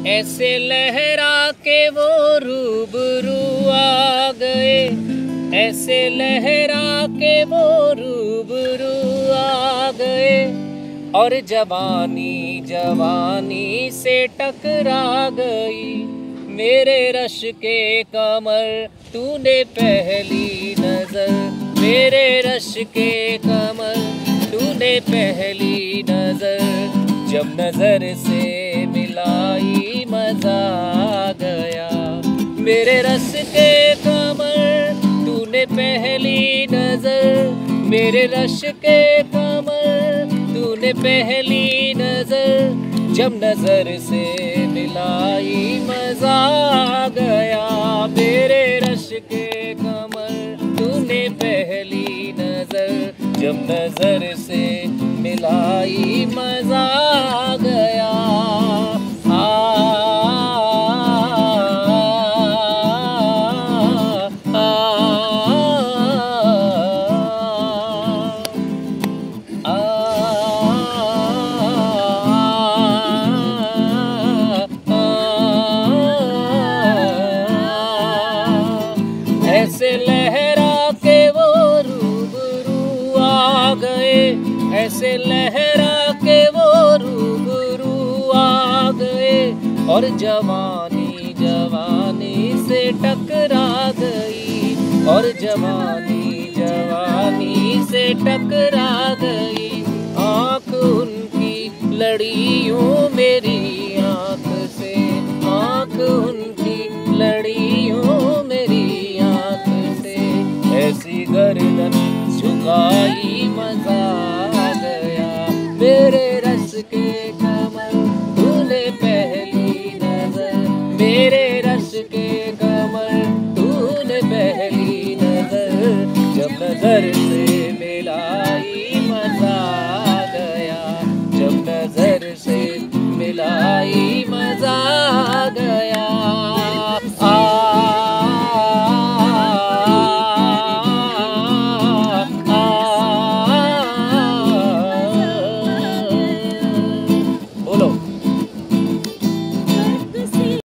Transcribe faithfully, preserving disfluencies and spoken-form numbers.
ऐसे लहरा के वो रूबरू आ गए, ऐसे लहरा के वो रूबरू आ गए, और जवानी जवानी से टकरा गई। मेरे रश के कमर तूने पहली नजर, मेरे रश के कमर तूने पहली नजर, जब नजर से मिलाई मजा आ गया। मेरे रस के कमर तूने पहली नजर, मेरे रश के कमर तूने पहली नजर, जब नजर से मिलाई मजा आ गया। मेरे रश के कमर तूने पहली नजर, जब नजर से मिलाई मजा आ गया। आ, आ, आ, ऐसे लहरा के वो रूबरू आ गए, ऐसे लहरा के वो रूबरू आ गए, और जवानी जवानी से टकरा गई, और जवानी जवानी से टकरा गई। आँख उनकी लड़ी यूं मेरी आँख से, आँख उनकी लड़ी यूं मेरी आँख से, ऐसी गर्दन झुकाई मजा आ गया। मेरे रस के कमर तूने पहली नजर, मेरे रस के कमर तूने पहली नजर, जब नजर से